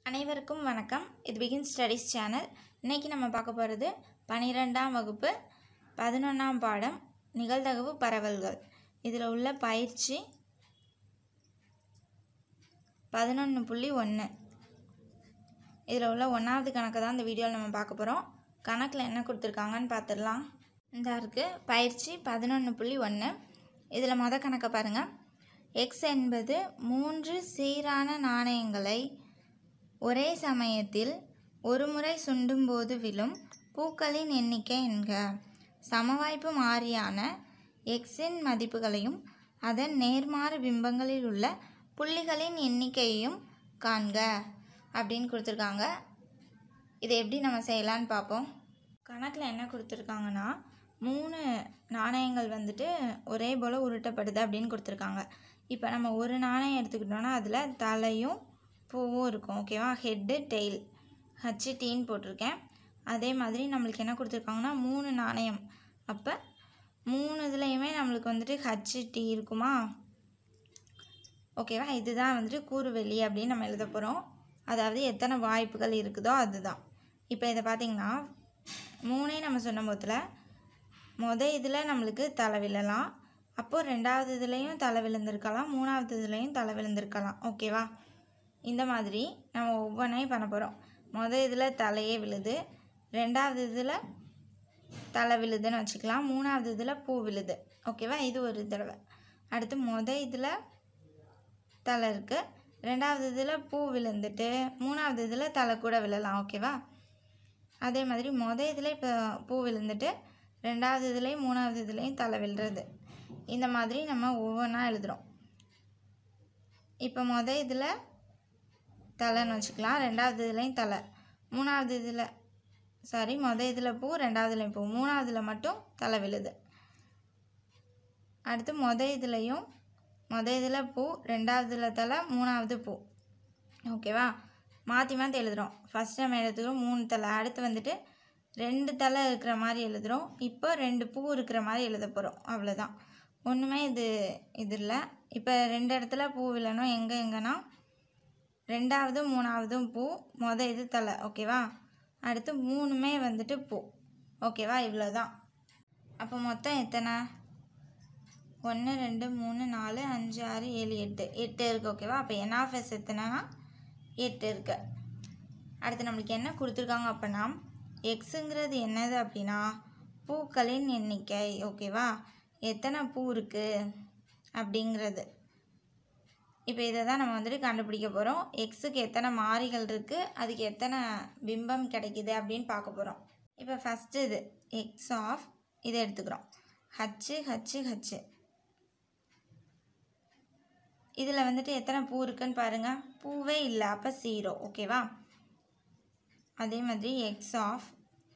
அனைவருக்கும் வணக்கம். இது பிகின் ஸ்டடீஸ் சேனல். இன்றைக்கி நம்ம பார்க்க போகிறது 12ஆம் வகுப்பு 11ஆம் பாடம் நிகழ்தகவு பரவல்கள். இதில் உள்ள பயிற்சி 11.1. இதில் உள்ள 1வது கணக்கு தான் இந்த வீடியோவில் நம்ம பார்க்க போகிறோம். கணக்கில் என்ன கொடுத்துருக்காங்கன்னு பார்த்துடலாம். இந்த இருக்குது பயிற்சி 11.1. இதில் மொதல் கணக்கை பாருங்கள். எக்ஸ் என்பது 3 சீரான நாணயங்களை ஒரே சமயத்தில் ஒரு முறை சுண்டும்போது விழும் பூக்களின் எண்ணிக்கை என்க. சமவாய்ப்பு மாறியான எக்ஸின் மதிப்புகளையும் அதன் நேர்மாறு பிம்பங்களில் உள்ள புள்ளிகளின் எண்ணிக்கையையும் காண்க அப்படின்னு கொடுத்துருக்காங்க. இதை எப்படி நம்ம செய்யலான்னு பார்ப்போம். கணக்கில் என்ன கொடுத்துருக்காங்கன்னா 3 நாணயங்கள் ஒரே போல் உருட்டப்படுது அப்படின்னு கொடுத்துருக்காங்க. இப்போ நம்ம ஒரு நாணயம் எடுத்துக்கிட்டோன்னா அதில் தலையும் பூவும் இருக்கும். ஓகேவா? ஹெட்டு டெய்ல் ஹச்டின்னு போட்டிருக்கேன். அதே மாதிரி நம்மளுக்கு என்ன கொடுத்துருக்காங்கன்னா 3 நாணயம். அப்போ 3 இதுலேயுமே நம்மளுக்கு ஹச்டி இருக்குமா? ஓகேவா? இதுதான் கூறுவெளி அப்படின்னு நம்ம எழுத போகிறோம். அதாவது எத்தனை வாய்ப்புகள் இருக்குதோ அதுதான். இப்போ இதை பார்த்திங்கன்னா 3 நம்ம சொன்ன போதில் இதில் நம்மளுக்கு தலை விழலாம். அப்போது 2வது இதுலேயும் தலை விழுந்திருக்கலாம், 3வது இதுலேயும் தலை விழுந்திருக்கலாம். ஓகேவா? இந்த மாதிரி நம்ம ஒவ்வொன்றையும் பண்ண போகிறோம். இதில் தலையே விழுது, 2வது இதில் தலை விழுதுன்னு வச்சுக்கலாம், 3வது இதில் பூ விழுது. ஓகேவா? இது ஒரு தடவை. அடுத்து இதில் தலை இருக்குது, 2வது இதில் பூ விழுந்துட்டு 3வது இதில் தலை கூட விழலாம். ஓகேவா? அதே மாதிரி இதில் இப்போ பூ விழுந்துட்டு 2வது இதுலேயும் 3வது இதுலேயும் தலை விழுறது. இந்த மாதிரி நம்ம ஒவ்வொன்றா எழுதுகிறோம். இப்போ இதில் தலைன்னு வச்சுக்கலாம், 2வது இதுலேயும் தலை, 3வது இதில் இதில் பூ, 2வதுலேயும் பூ, 3வதுல மட்டும் தலை விழுது. அடுத்து இதுலேயும் இதில் பூ, 2வதுல தலை, 3வது பூ. ஓகேவா? மாற்றி மாற்றி எழுதுகிறோம். ஃபஸ்ட் நம்ம எழுதுகிறோம் 3 தலை, அடுத்து 2 தலை இருக்கிற மாதிரி எழுதுகிறோம். இப்போ 2 பூ இருக்கிற மாதிரி எழுத போகிறோம். அவ்வளோதான். ஒன்றுமே இது இல்லை. இப்போ 2 இடத்துல பூ விழணும். எங்கன்னா 2வது 3வதும் பூ, இது தலை. ஓகேவா? அடுத்து 3மே பூ. ஓகேவா? இவ்வளோ தான். அப்போ மொத்தம் எத்தனை? 1 2 3 4 5 6 7 8 இருக்குது. ஓகேவா? அப்போ என்ஆஃப்எஸ் எத்தனைனா 8 இருக்குது. அடுத்து நம்மளுக்கு என்ன கொடுத்துருக்காங்க அப்படின்னா எக்ஸுங்கிறது என்னது அப்படின்னா பூக்களின் எண்ணிக்கை. ஓகேவா? எத்தனை பூ இருக்குது அப்படிங்கிறது. இப்போ இதை தான் நம்ம கண்டுபிடிக்க போகிறோம். எக்ஸுக்கு எத்தனை மாறிகள் இருக்குது, அதுக்கு எத்தனை பிம்பம் கிடைக்குது அப்படின்னு பார்க்க போகிறோம். இப்போ ஃபஸ்ட்டு இது எக்ஸ் ஆஃப் இதை எடுத்துக்கிறோம். ஹச்சு இதில் எத்தனை பூ இருக்குன்னு பாருங்கள். பூவே இல்லை, அப்போ 0. ஓகேவா? அதே மாதிரி எக்ஸ் ஆஃப்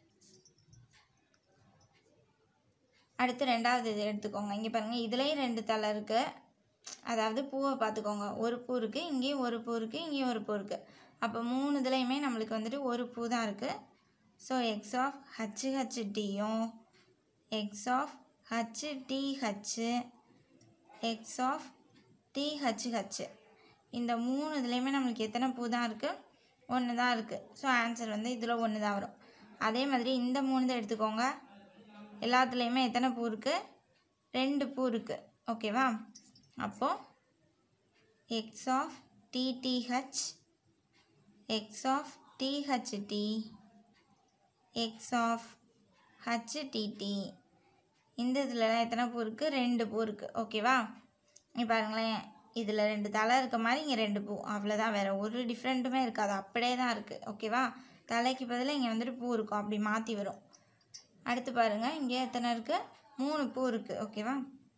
அடுத்து 2வது இது எடுத்துக்கோங்க. இங்கே பாருங்கள், இதுலேயும் 2 தலை இருக்குது. அதாவது பூவை பார்த்துக்கோங்க. ஒரு பூ இருக்குது, இங்கேயும் ஒரு பூ இருக்குது, இங்கேயும் ஒரு பூ இருக்குது. அப்போ 3 இதுலேயுமே நம்மளுக்கு ஒரு பூ தான் இருக்குது. ஸோ எக்ஸ் ஆஃப் ஹச்டியும் X of HTH X of TH இந்த 3 இதுலேயுமே நம்மளுக்கு எத்தனை பூ தான் இருக்குது? 1 தான் இருக்குது. ஸோ ஆன்சர் இதில் 1 தான் வரும். அதே மாதிரி இந்த 3 தான் எடுத்துக்கோங்க. எல்லாத்துலேயுமே எத்தனை பூ இருக்குது? 2 பூ இருக்குது. ஓகேவா? அப்போது X of TTH X of THT X of HTT இந்த இதுலலாம் எத்தனை பூ இருக்குது? 2 பூ இருக்குது. ஓகேவா? நீ பாருங்களேன், இதில் 2 தலை இருக்க மாதிரி இங்கே 2 பூ. அவ்வளோதான், வேறு ஒரு டிஃப்ரெண்ட்டுமே இருக்காது. அப்படியே தான் இருக்குது. ஓகேவா? தலைக்கு பதிலாக இங்கே பூ இருக்கும். அப்படி மாற்றி வரும். அடுத்து பாருங்கள், இங்கே எத்தனை இருக்குது? 3 பூ இருக்குது. ஓகேவா?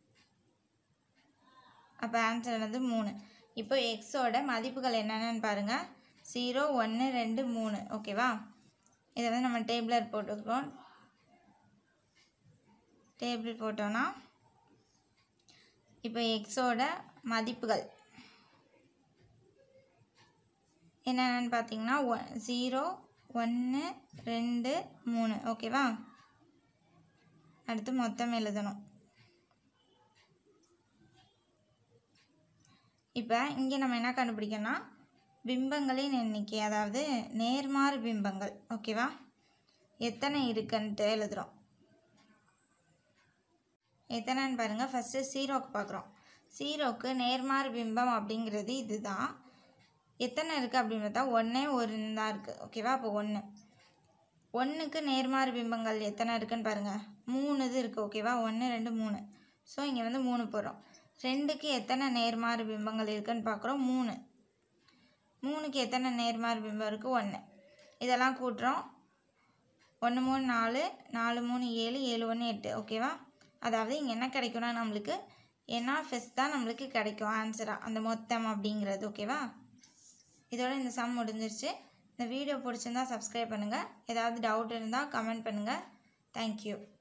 அப்போ ஆன்சர் 3. இப்போ எக்ஸோட மதிப்புகள் என்னென்னு பாருங்கள். 0 1 2 3. ஓகேவா? இதை நம்ம டேபிளர் போட்டுக்கிறோம். டேபிள் போட்டோன்னா இப்போ எக்ஸோட மதிப்புகள் என்னென்னு பார்த்தீங்கன்னா 0 1 2 3. ஓகேவா? அடுத்து மொத்தம் எழுதணும். இப்போ இங்கே நம்ம என்ன கண்டுபிடிக்கணும்னா பிம்பங்களின் எண்ணிக்கை, அதாவது நேர்மாறு பிம்பங்கள். ஓகேவா, எத்தனை இருக்குன்ட்டு எழுதுகிறோம். எத்தனைன்னு பாருங்கள். ஃபஸ்ட்டு 0க்கு பார்க்குறோம். 0க்கு நேர்மாறு பிம்பம் அப்படிங்கிறது இதுதான். எத்தனை இருக்குது அப்படின்னு பார்த்தா 1 தான் இருக்குது. ஓகேவா, அப்போ 1. 1க்கு நேர்மாறு பிம்பங்கள் எத்தனை இருக்குன்னு பாருங்கள். 3 இது இருக்குது. ஓகேவா, 1 2 3. ஸோ இங்கே வந்து 3 போடுறோம். 2க்கு எத்தனை நேர்மாறு பிம்பங்கள் இருக்குதுன்னு பார்க்குறோம். 3. 3க்கு எத்தனை நேர்மாறு பிம்பம் இருக்குது? 1. இதெல்லாம் கூட்டுறோம். 1 3 4, 4 3 7, 7 1 8. ஓகேவா, அதாவது இங்கே என்ன கிடைக்கும்னா நம்மளுக்கு n(s) தான் நம்மளுக்கு கிடைக்கும் ஆன்சராக, அந்த மொத்தம் அப்படிங்கிறது. ஓகேவா, இதோட இந்த சம் முடிஞ்சிருச்சு. இந்த வீடியோ பிடிச்சிருந்தா சப்ஸ்கிரைப் பண்ணுங்கள். ஏதாவது டவுட் இருந்தால் கமெண்ட் பண்ணுங்கள். தேங்க்யூ.